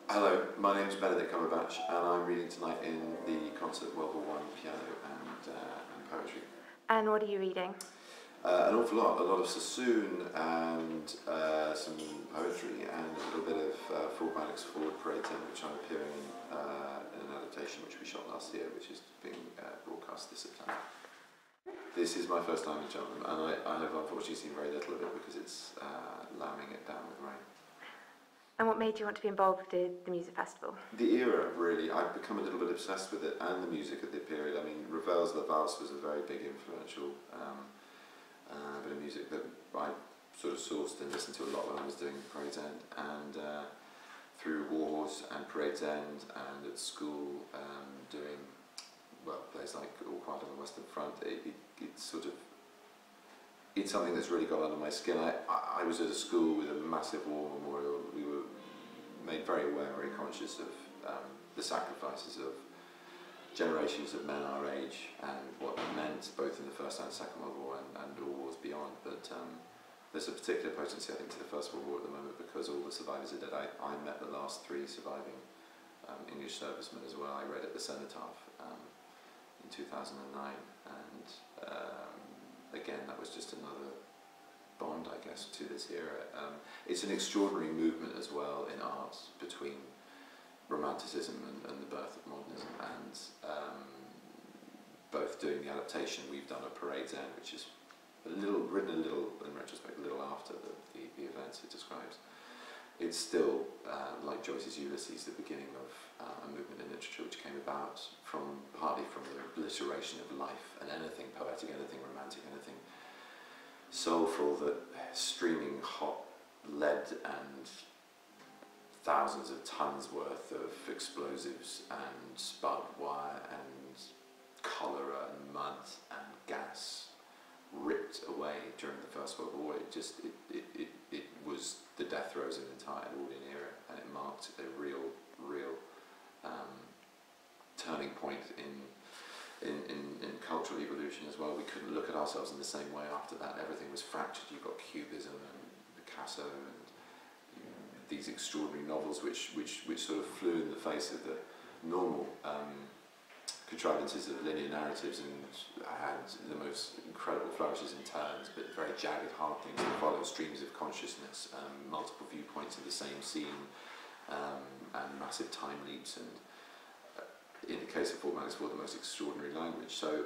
Hello, my name is Benedict Cumberbatch and I'm reading tonight in the concert World War I piano and poetry. And what are you reading? An awful lot, a lot of Sassoon and some poetry and a little bit of Ford Madox Ford Parade 10, which I'm appearing in an adaptation which we shot last year, which is being broadcast this September. This is my first time in Cheltenham and I have unfortunately seen very little of it because it's lambing it down with rain. And what made you want to be involved with the music festival? The era, really. I've become a little bit obsessed with it and the music at the period. I mean, Ravel's La Valse was a very big influential bit of music that I sort of sourced and listened to a lot when I was doing Parade's End. And through Warhorse and Parade's End and at school doing, well, plays like All Quiet on the Western Front, it's something that's really got under my skin. I was at a school with a massive war memorial. We were made very aware, very conscious of the sacrifices of generations of men our age and what that meant both in the First and Second World War and all wars beyond. But there's a particular potency, I think, to the First World War at the moment because all the survivors are dead. I met the last 3 surviving English servicemen as well. I read at the Cenotaph in 2009 and again, that was just another bond, I guess, to this era. It's an extraordinary movement as well in art between Romanticism and the birth of modernism, and both doing the adaptation we've done of Parade's End, which is written a little, in retrospect, a little after the events it describes. It's still, like Joyce's Ulysses, the beginning of a movement in literature which came about partly from the obliteration of life and anything poetic, anything romantic, anything soulful that streaming hot lead and thousands of tons worth of explosives and barbed wire and cholera and mud and gas ripped away during the First World War. It was the death throes of the entire Edwardian era, and it marked a real turning point in cultural evolution as well. We couldn't look at ourselves in the same way after that. Everything was fractured. You've got Cubism and Picasso and these extraordinary novels which sort of flew in the face of the normal contrivances of linear narratives and had the most incredible flourishes and turns, but very jagged, hard things to follow, streams of consciousness, multiple viewpoints of the same scene, and massive time leaps, and in the case of Ford Madox Ford, the most extraordinary language. So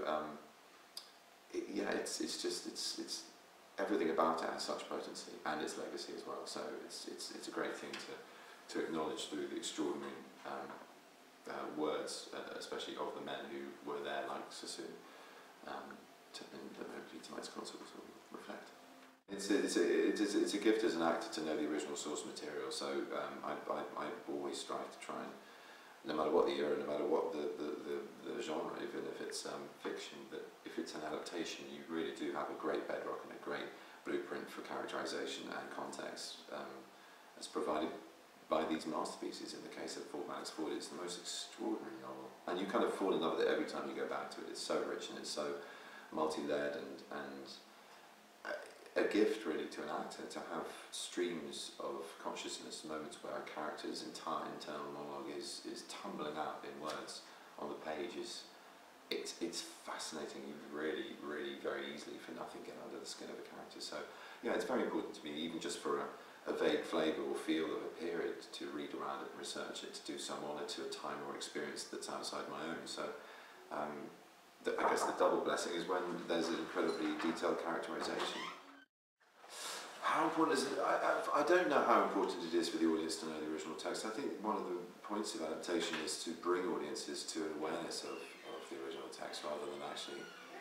it's everything about it has such potency, and its legacy as well. So it's a great thing to acknowledge through the extraordinary words, especially of the men who were there, like Sassoon, that hopefully tonight's concert will sort of reflect. It's a gift as an actor to know the original source material. So I always strive to try and, no matter what the era, no matter what the genre, even if it's fiction, that if it's an adaptation, you really do have a great bedrock and a great blueprint for characterization and context as provided by these masterpieces. In the case of Ford Madox Ford, it's the most extraordinary novel, and you kind of fall in love with it every time you go back to it. It's so rich and it's so multi-layered and a gift really to an actor to have streams of consciousness, moments where a character's entire internal monologue is tumbling out in words on the page. It's fascinating. You really very easily for nothing get under the skin of a character. So yeah, it's very important to me, even just for a vague flavour or feel of a period, to read around it and research it, to do some honour to a time or experience that's outside my own. So I guess the double blessing is when there's an incredibly detailed characterisation. How important is it? I don't know how important it is for the audience to know the original text. I think one of the points of adaptation is to bring audiences to an awareness of the original text rather than actually.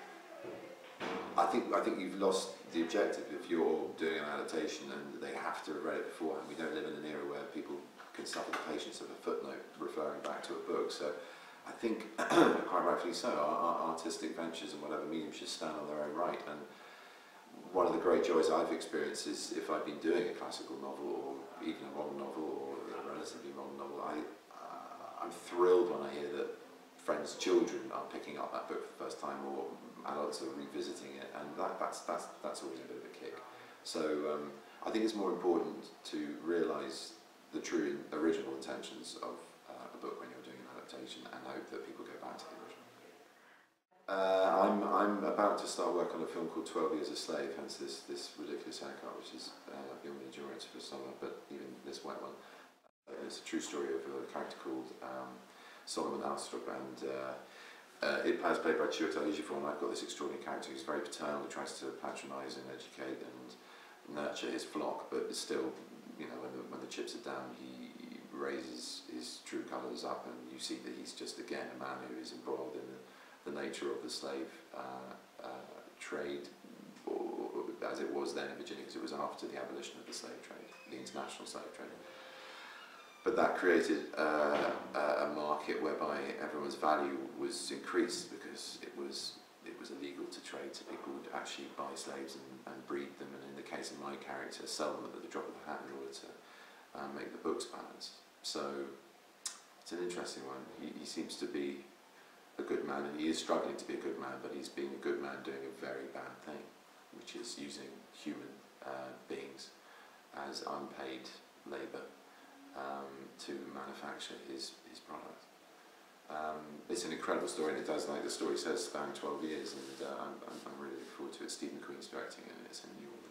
I think you've lost the objective if you're doing an adaptation and they have to have read it beforehand. We don't live in an era where people can suffer the patience of a footnote referring back to a book. So I think, quite rightfully so, our artistic ventures and whatever medium should stand on their own right. And one of the great joys I've experienced is if I've been doing a classical novel or even a modern novel or a relatively modern novel, I'm thrilled when I hear that friends' children are picking up that book for the first time, or adults are revisiting it, and that's always a bit of a kick. So I think it's more important to realise the true original intentions of a book when you're doing an adaptation, and hope that people go back to the original. I'm about to start work on a film called 12 Years a Slave, hence this ridiculous haircut, which is beyond endurance for summer, but even this white one. It's a true story of a character called Solomon Alstrup, and it is played by Chiwetel Ejiofor, and I've got this extraordinary character who's very paternal, who tries to patronise and educate and nurture his flock, but is still, you know, when the chips are down, he raises his true colours up, and you see that he's just, again, a man who is embroiled in the nature of the slave trade, or, as it was then in Virginia, because it was after the abolition of the slave trade, the international slave trade. But that created a market whereby everyone's value was increased, because it was illegal to trade, so people would actually buy slaves and breed them, and in the case of my character, sell them at the drop of a hat in order to make the books balance. So it's an interesting one. He seems to be a good man, and he is struggling to be a good man, but he's being a good man doing a very bad thing, which is using human beings as unpaid labour to manufacture his product. It's an incredible story, and it does, like the story says, span 12 years, and I'm really looking forward to it. Stephen Queen's directing it, and it's a new